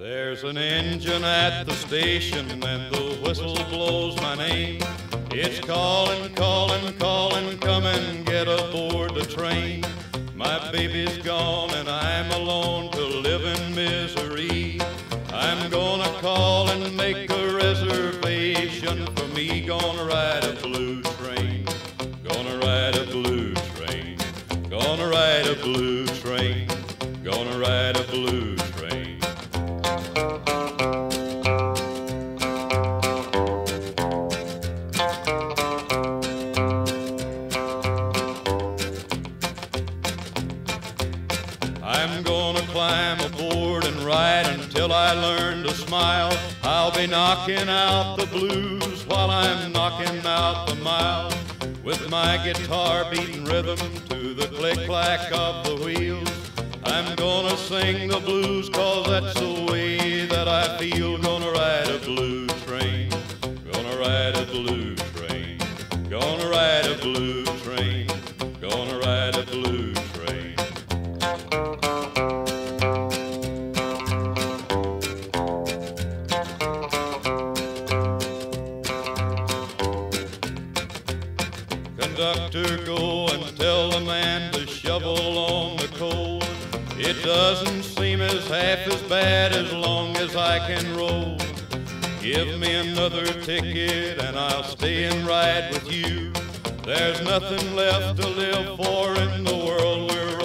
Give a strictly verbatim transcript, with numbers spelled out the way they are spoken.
There's an engine at the station and the whistle blows my name. It's calling, calling, calling, come and get aboard the train. My baby's gone and I'm alone to live in misery. I'm gonna call and make a reservation for me. Gonna ride a blue train, gonna ride a blue train, gonna ride a blue train, gonna ride a blue train. I'm gonna climb aboard and ride until I learn to smile. I'll be knocking out the blues while I'm knocking out the miles, with my guitar beating rhythm to the click-clack of the wheels. I'm gonna sing the blues 'cause that's the way that I feel. Gonna ride a blue train, gonna ride a blue train, gonna ride a blue train, gonna ride a blue train. Conductor, go and tell the man to shovel on the coal. It doesn't seem as half as bad as long as I can roll. Give me another ticket and I'll stay and ride with you. There's nothing left to live for in the world we're